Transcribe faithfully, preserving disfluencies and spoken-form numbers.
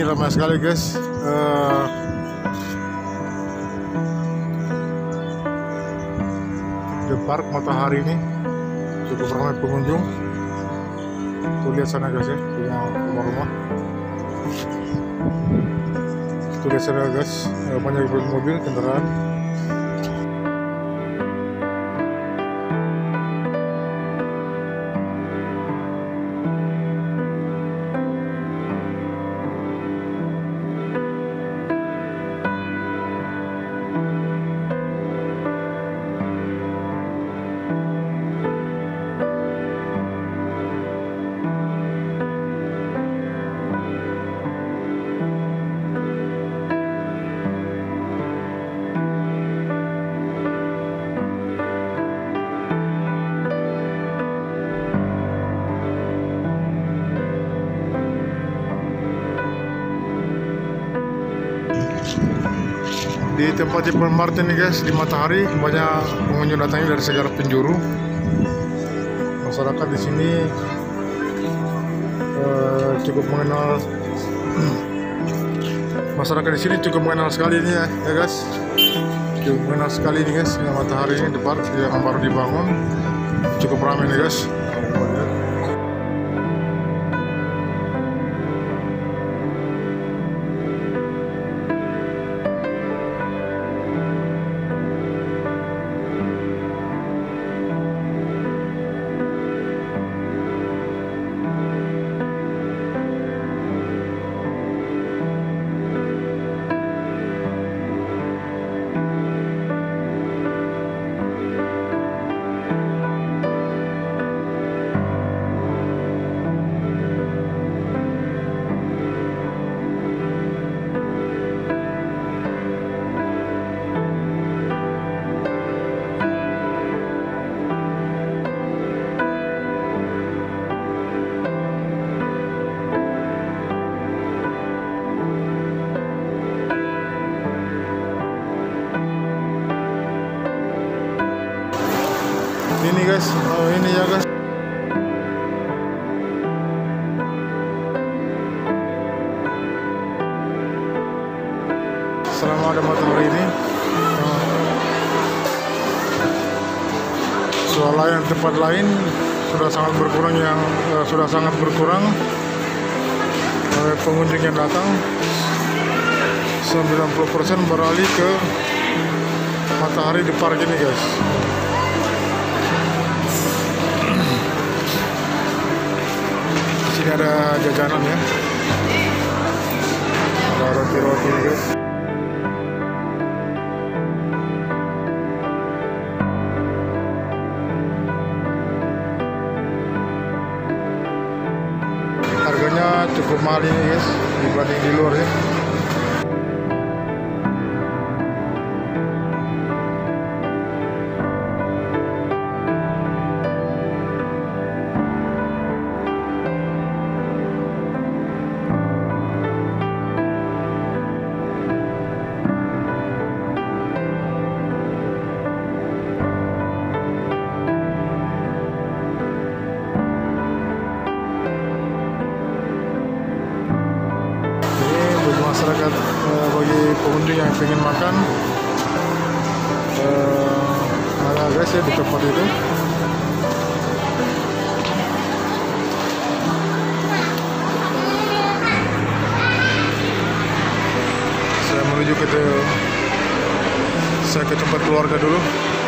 ramai sekali guys. Uh, The Park Matahari ini cukup ramai pengunjung. Tuh lihat sana guys ya, punya rumah-rumah. Tuh lihat sana guys, banyak mobil, kendaraan. Di tempat Jepang Martin nih guys, di Matahari banyak pengunjung datangnya dari segala penjuru. Masyarakat di sini uh, cukup mengenal masyarakat di sini cukup mengenal sekali ini ya, ya guys. Cukup mengenal sekali nih guys, yang Matahari ini di park yang baru dibangun, cukup ramai nih guys. Ini guys, oh ini ya guys. Selama ada matahari ini, soal lain tempat lain sudah sangat berkurang yang uh, sudah sangat berkurang uh, pengunjung yang datang. sembilan puluh persen beralih ke Matahari di park ini guys. Ini ada jajanan ya, ada roti-roti guys. Harganya cukup mahal ini guys dibanding di luar ya. Masyarakat eh, bagi pengunjung yang ingin makan eh, ada guys ya di tempat itu. Saya menuju ke te saya ke tempat keluarga dulu.